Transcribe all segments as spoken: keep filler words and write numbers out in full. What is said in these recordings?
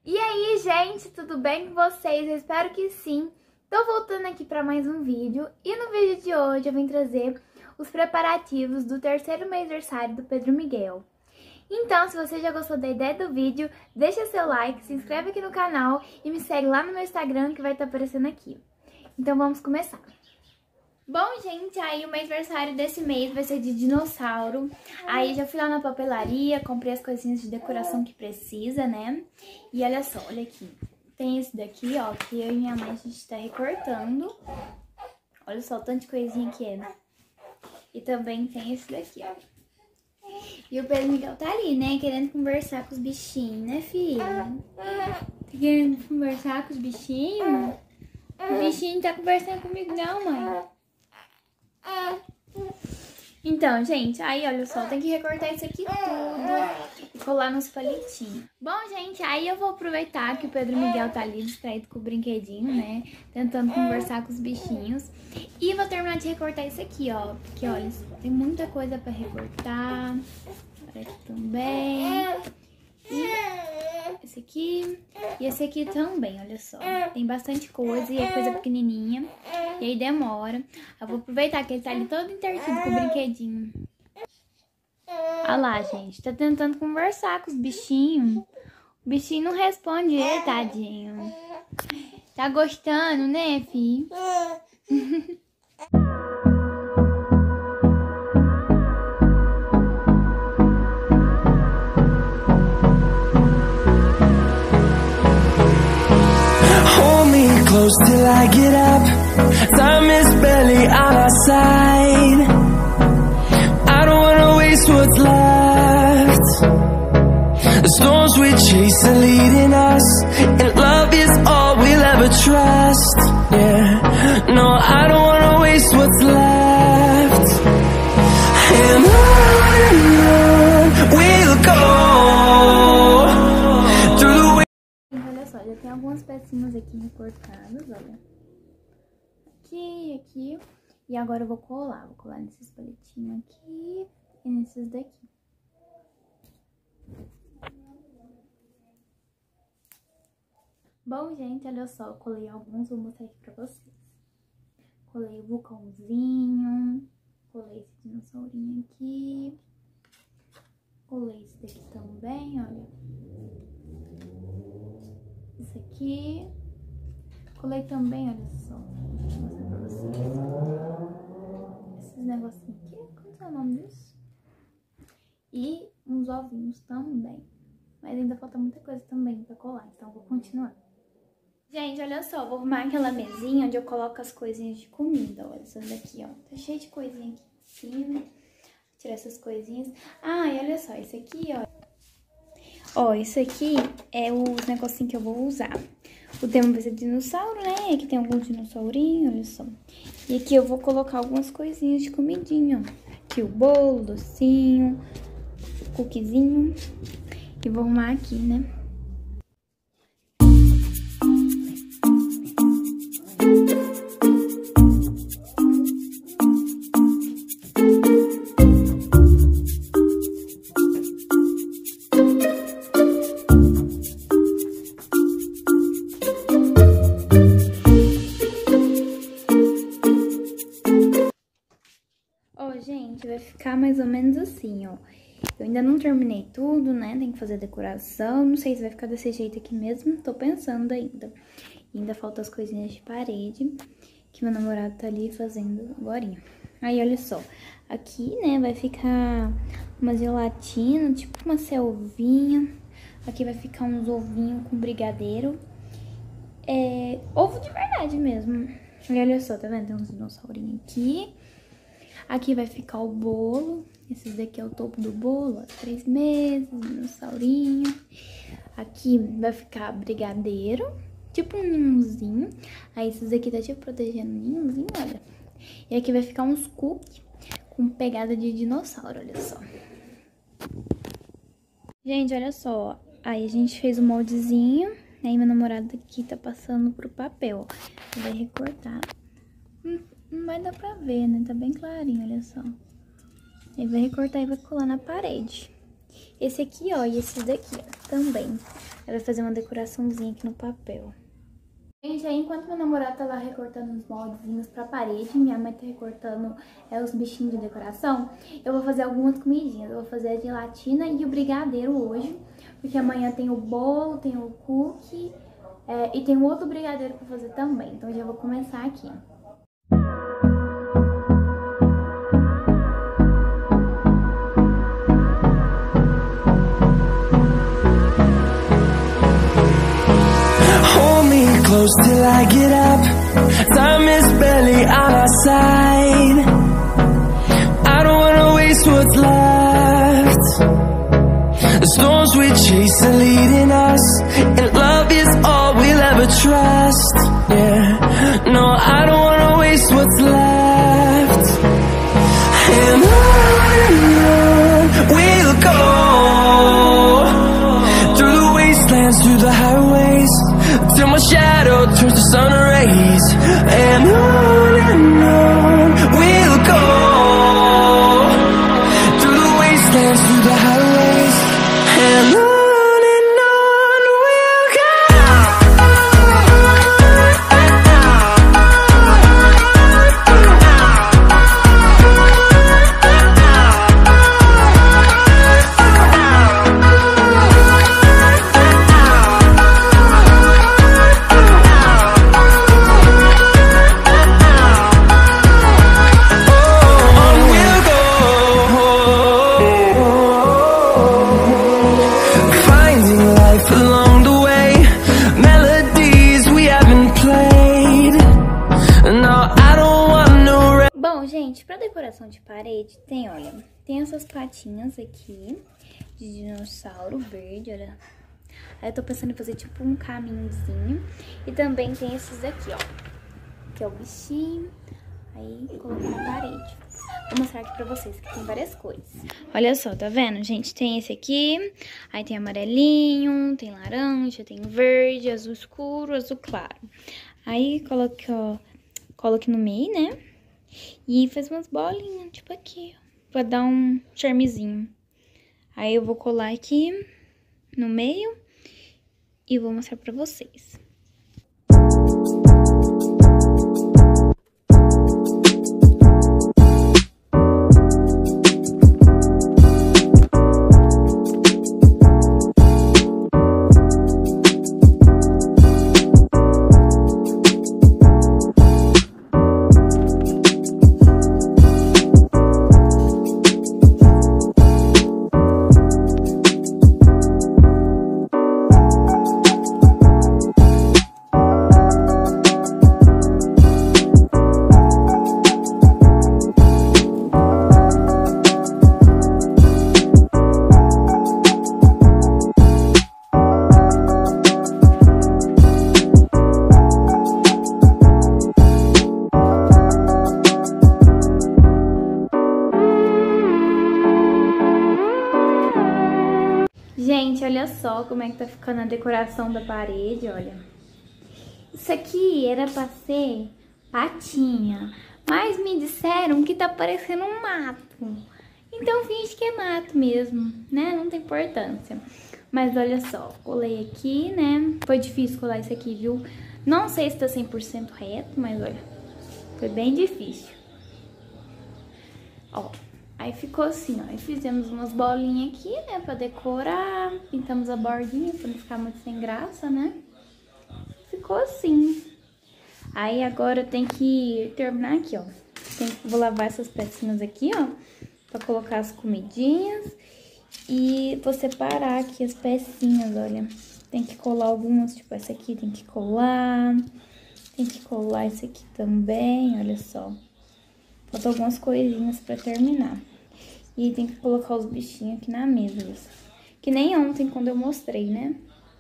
E aí, gente, tudo bem com vocês? Eu espero que sim. Tô voltando aqui para mais um vídeo e no vídeo de hoje eu vim trazer os preparativos do terceiro mês aniversário do Pedro Miguel. Então, se você já gostou da ideia do vídeo, deixa seu like, se inscreve aqui no canal e me segue lá no meu Instagram que vai estar aparecendo aqui. Então vamos começar. Bom, gente, aí o mês aniversário desse mês vai ser de dinossauro. Aí já fui lá na papelaria, comprei as coisinhas de decoração que precisa, né? E olha só, olha aqui. Tem esse daqui, ó, que eu e minha mãe a gente tá recortando. Olha só o tanto de coisinha que é, né? E também tem esse daqui, ó. E o Pedro Miguel tá ali, né? Querendo conversar com os bichinhos, né, filho? Tá querendo conversar com os bichinhos? O bichinho não tá conversando comigo não, mãe. Então, gente, aí olha só, tem que recortar isso aqui tudo e colar nos palitinhos. Bom, gente, aí eu vou aproveitar que o Pedro Miguel tá ali distraído com o brinquedinho, né? Tentando conversar com os bichinhos. E vou terminar de recortar isso aqui, ó. Porque, olha, tem muita coisa pra recortar. Olha aqui também. E esse aqui. E esse aqui também, olha só. Tem bastante coisa e é coisa pequenininha. E aí demora. Eu vou aproveitar que ele tá ali todo intertido com o brinquedinho. Olha lá, gente. Tá tentando conversar com os bichinhos. O bichinho não responde ele, tadinho. Tá gostando, né, filho? Close till I get up. Time is barely on our side. I don't wanna waste what's left. The storms we chase are leading us, and love is all we'll ever trust. Yeah, no, I don't wanna waste what's left. And on we'll go through the way. Olha só, já tem algumas pecinhas aqui recortadas, olha. Aqui, aqui. E agora eu vou colar. Vou colar nesses palitinhos aqui e nesses daqui. Bom, gente, olha só. Eu colei alguns, vou mostrar aqui pra vocês. Colei o vulcãozinho. Colei esse dinossaurinho aqui. Colei esse daqui também, olha. Esse aqui. Colei também, olha só. Deixa eu mostrar pra vocês. Esses negocinhos aqui. Como é o nome disso? E uns ovinhos também. Mas ainda falta muita coisa também pra colar. Então eu vou continuar. Gente, olha só. Vou arrumar aquela mesinha onde eu coloco as coisinhas de comida. Olha essas daqui, ó. Tá cheio de coisinha aqui em cima. Vou tirar essas coisinhas. Ah, e olha só. Esse aqui, ó. Ó, isso aqui é os negocinhos que eu vou usar. O tema vai ser dinossauro, né? Aqui tem alguns dinossaurinhos, olha só. E aqui eu vou colocar algumas coisinhas de comidinha, ó. Aqui o bolo, docinho, o cookiezinho. E vou arrumar aqui, né? Gente, vai ficar mais ou menos assim, ó. Eu ainda não terminei tudo, né? Tem que fazer decoração. Não sei se vai ficar desse jeito aqui mesmo. Tô pensando ainda. E ainda faltam as coisinhas de parede que meu namorado tá ali fazendo agorinha. Aí, olha só. Aqui, né, vai ficar uma gelatina, tipo uma selvinha. Aqui vai ficar uns ovinhos com brigadeiro. É... ovo de verdade mesmo. E olha só, tá vendo? Tem uns dinossaurinhos aqui. Aqui vai ficar o bolo. Esse daqui é o topo do bolo, ó, três meses, dinossaurinho. Aqui vai ficar brigadeiro, tipo um ninhozinho. Aí esses aqui tá tipo protegendo o ninhozinho, olha. E aqui vai ficar uns cookies com pegada de dinossauro, olha só. Gente, olha só. Aí a gente fez o moldezinho. Aí meu namorado aqui tá passando pro papel, ó. Vai recortar. Hum. Não vai dar pra ver, né? Tá bem clarinho, olha só. Aí vai recortar e vai colar na parede. Esse aqui, ó, e esses daqui, ó, também. Aí vai fazer uma decoraçãozinha aqui no papel. Gente, aí enquanto meu namorado tá lá recortando uns moldezinhos pra parede, minha mãe tá recortando é, os bichinhos de decoração, eu vou fazer algumas comidinhas. Eu vou fazer a gelatina e o brigadeiro hoje, porque amanhã tem o bolo, tem o cookie é, e tem um outro brigadeiro pra fazer também. Então já vou começar aqui. Close till I get up. Time is barely on our side. I don't wanna waste what's left. The storms we chase are leading us, and love is all we'll ever trust. Yeah, no, I don't wanna waste what's left. And on and on we'll go, through the wastelands, through the highways, till my shadow turns to sun rays. And on and on we'll go, through the wastelands, through the highways. And on and on we'll go. Pra decoração de parede, tem, olha, tem essas patinhas aqui de dinossauro verde, olha. Aí eu tô pensando em fazer tipo um caminhozinho. E também tem esses aqui, ó, que é o bichinho. Aí coloquei na parede. Vou mostrar aqui pra vocês que tem várias cores. Olha só, tá vendo, gente? Tem esse aqui, aí tem amarelinho, tem laranja, tem verde, azul escuro, azul claro. Aí coloquei, ó, coloquei no meio, né? E faz umas bolinhas, tipo aqui, ó, pra dar um charmezinho. Aí eu vou colar aqui no meio e vou mostrar pra vocês. Gente, olha só como é que tá ficando a decoração da parede, olha. Isso aqui era pra ser patinha, mas me disseram que tá parecendo um mato. Então finge que é mato mesmo, né? Não tem importância. Mas olha só, colei aqui, né? Foi difícil colar isso aqui, viu? Não sei se tá cem por cento reto, mas olha, foi bem difícil. Ó. Aí ficou assim, ó, aí fizemos umas bolinhas aqui, né, pra decorar, pintamos a bordinha pra não ficar muito sem graça, né, ficou assim. Aí agora tem que terminar aqui, ó, tem, vou lavar essas pecinhas aqui, ó, pra colocar as comidinhas e vou separar aqui as pecinhas, olha, tem que colar algumas, tipo essa aqui tem que colar, tem que colar esse aqui também, olha só. Faltam algumas coisinhas pra terminar. E tem que colocar os bichinhos aqui na mesa. Que nem ontem, quando eu mostrei, né?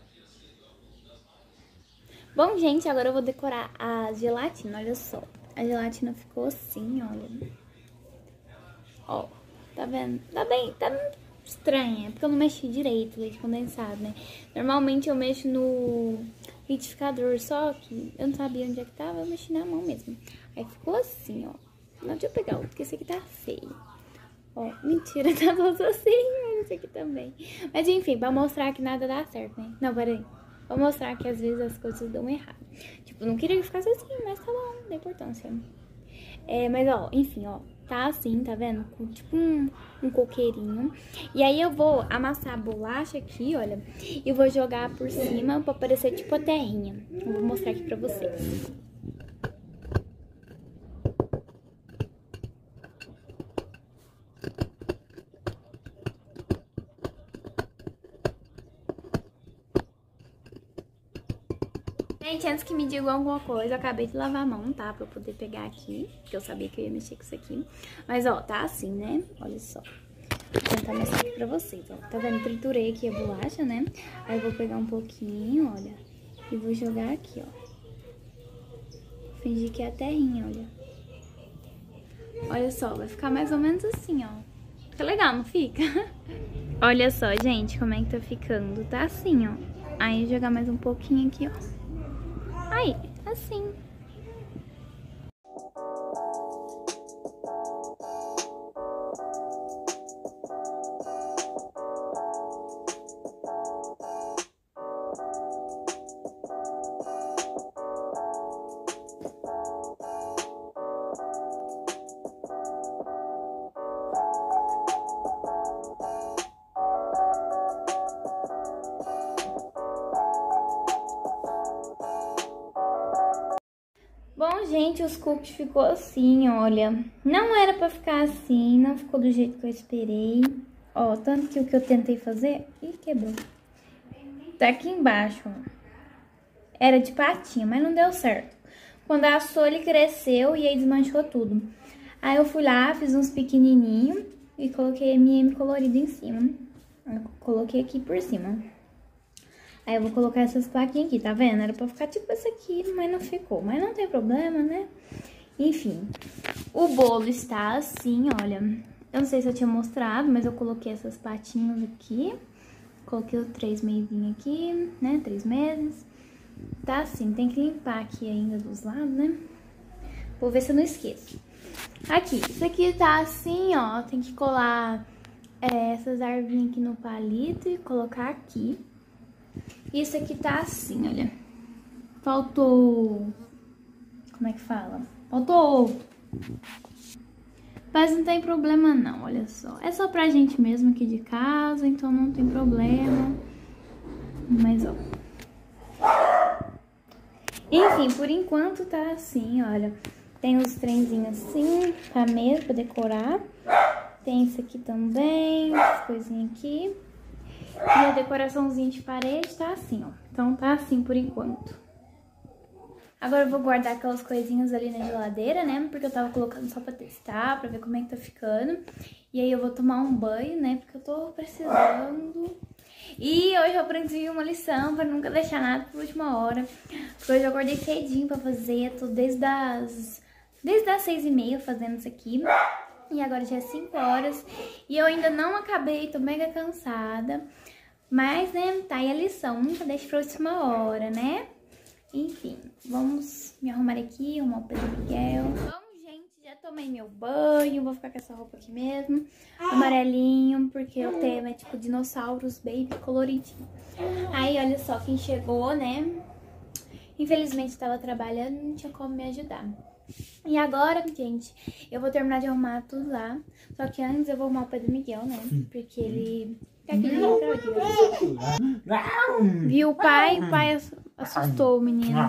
Bom, gente, agora eu vou decorar a gelatina, olha só. A gelatina ficou assim, olha. Ó, tá vendo? Tá bem, tá estranha, porque eu não mexi direito, leite condensado, né? Normalmente eu mexo no liquidificador, só que eu não sabia onde é que tava, eu mexi na mão mesmo. Aí ficou assim, ó. Não, deixa eu pegar outro, porque esse aqui tá feio. Ó, mentira, tá todo assim, esse aqui também. Mas enfim, pra mostrar que nada dá certo, né? Não, peraí. Vou mostrar que às vezes as coisas dão errado. Tipo, não queria que ficasse assim, mas tá bom, não tem importância. É, mas ó, enfim, ó. Tá assim, tá vendo? Com, tipo um, um coqueirinho. E aí eu vou amassar a bolacha aqui, olha. E vou jogar por cima pra parecer tipo a terrinha. Eu vou mostrar aqui pra vocês. Gente, antes que me digam alguma coisa, eu acabei de lavar a mão, tá? Pra eu poder pegar aqui, porque eu sabia que eu ia mexer com isso aqui. Mas, ó, tá assim, né? Olha só. Vou tentar mostrar aqui pra vocês, ó. Tá vendo? Triturei aqui a bolacha, né? Aí eu vou pegar um pouquinho, olha. E vou jogar aqui, ó. Fingir que é a terrinha, olha. Olha só, vai ficar mais ou menos assim, ó. Fica legal, não fica? Olha só, gente, como é que tá ficando. Tá assim, ó. Aí jogar mais um pouquinho aqui, ó. Aí, assim. Bom, gente, os cookies ficou assim, olha. Não era pra ficar assim, não ficou do jeito que eu esperei. Ó, tanto que o que eu tentei fazer... Ih, quebrou. Tá aqui embaixo, ó. Era de patinha, mas não deu certo. Quando assou, ele cresceu e aí desmanchou tudo. Aí eu fui lá, fiz uns pequenininhos e coloquei M e M colorido em cima. Eu coloquei aqui por cima. Aí eu vou colocar essas plaquinhas aqui, tá vendo? Era pra ficar tipo essa aqui, mas não ficou. Mas não tem problema, né? Enfim, o bolo está assim, olha. Eu não sei se eu tinha mostrado, mas eu coloquei essas patinhas aqui. Coloquei os três meizinhos aqui, né? Três meses. Tá assim, tem que limpar aqui ainda dos lados, né? Vou ver se eu não esqueço. Aqui, isso aqui tá assim, ó. Tem que colar é, essas arvinhas aqui no palito e colocar aqui. Isso aqui tá assim, olha. Faltou... Como é que fala? Faltou... Mas não tem problema não, olha só. É só pra gente mesmo aqui de casa, então não tem problema. Mas, ó. Enfim, por enquanto tá assim, olha. Tem os trenzinhos assim, pra mesmo, pra decorar. Tem isso aqui também, as coisinhas aqui. E a decoraçãozinha de parede tá assim, ó. Então tá assim por enquanto. Agora eu vou guardar aquelas coisinhas ali na geladeira, né? Porque eu tava colocando só pra testar, pra ver como é que tá ficando. E aí eu vou tomar um banho, né? Porque eu tô precisando. E hoje eu aprendi uma lição pra nunca deixar nada por última hora. Porque hoje eu acordei cedinho pra fazer. Tô desde as, desde as seis e meia fazendo isso aqui. E agora já é cinco horas. E eu ainda não acabei, tô mega cansada. Mas, né, tá aí a lição. Nunca deixe pra última hora, né? Enfim, vamos me arrumar aqui, arrumar o Pedro Miguel. Bom, gente, já tomei meu banho. Vou ficar com essa roupa aqui mesmo. Amarelinho, porque o tema é tipo dinossauros baby coloridinho. Aí, olha só, quem chegou, né? Infelizmente, estava trabalhando, não tinha como me ajudar. E agora, gente, eu vou terminar de arrumar tudo lá. Só que antes eu vou arrumar o Pedro Miguel, né? Porque ele... Viu o pai? O pai assustou o menino.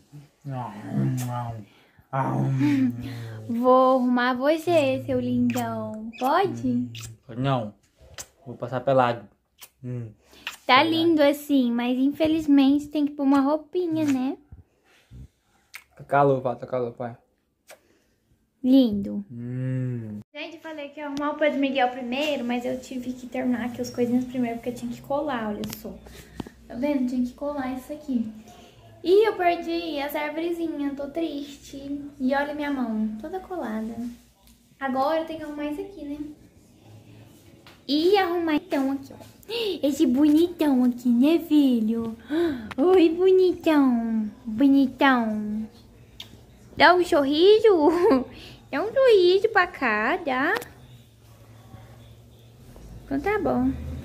Vou arrumar você, seu lindão. Pode? Não. Vou passar pelado. Hum. Tá lindo assim, mas infelizmente tem que pôr uma roupinha, né? Tá calor, pai. Tá calor, pai. Lindo. Hum. Gente, eu falei que ia arrumar o Pedro Miguel primeiro, mas eu tive que terminar aqui as coisinhas primeiro, porque eu tinha que colar, olha só. Tá vendo? Tinha que colar isso aqui. E eu perdi as arvorezinhas, tô triste. E olha minha mão, toda colada. Agora eu tenho que arrumar isso aqui, né? E arrumar então aqui, ó. Esse bonitão aqui, né, filho? Oi, bonitão. Bonitão. Dá um sorriso. Dá um sorriso pra cá, dá? Então tá bom.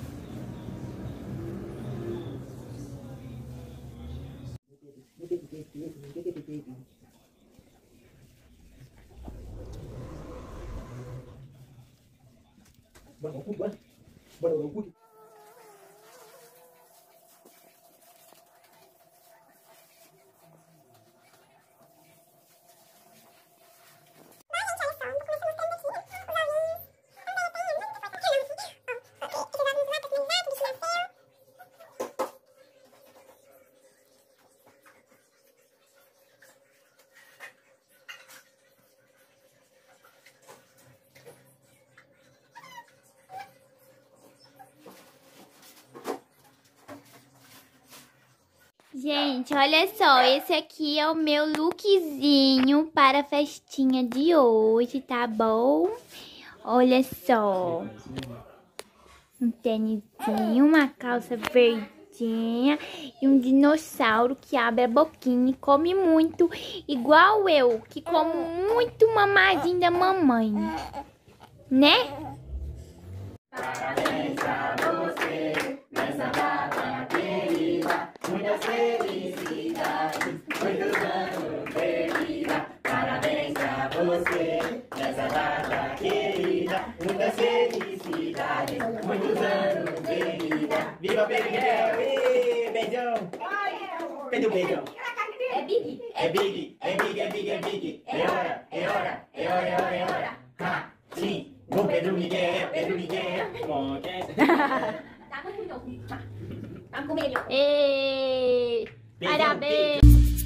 Gente, olha só, esse aqui é o meu lookzinho para a festinha de hoje, tá bom? Olha só, um tênisinho, uma calça verdinha e um dinossauro que abre a boquinha e come muito, igual eu, que como muito mamadinho da mamãe, né? Parabéns pra você nessa data querida, muitas felicidades, muitos anos de vida. Parabéns pra você nessa data querida, muitas felicidades, muitos anos de vida. Viva Pedro Miguel! Ê, beijão! Pedro, beijão! É Big! É Big! É Big! É Big! É Big! É hora! É hora! É hora! É hora! É hora! Ha! Sim! O Pedro Miguel, Pedro Miguel. Tá muito Tá com melhor. Ei, parabéns.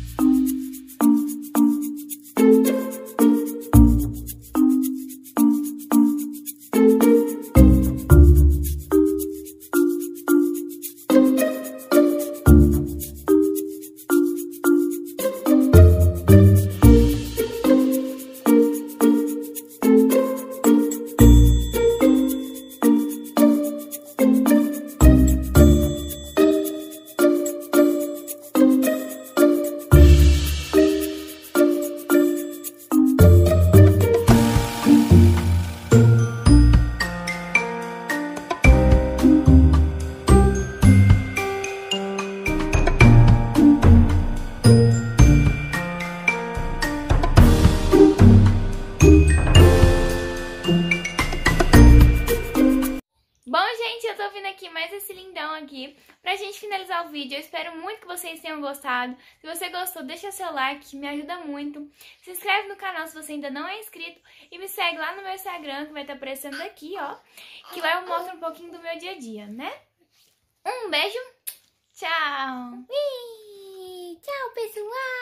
Bom, gente, eu tô vindo aqui mais esse lindão aqui pra gente finalizar o vídeo. Eu espero muito que vocês tenham gostado. Se você gostou, deixa seu like, que me ajuda muito. Se inscreve no canal se você ainda não é inscrito e me segue lá no meu Instagram, que vai estar aparecendo aqui, ó. Que lá eu mostro um pouquinho do meu dia a dia, né? Um beijo, tchau! Ih, tchau, pessoal!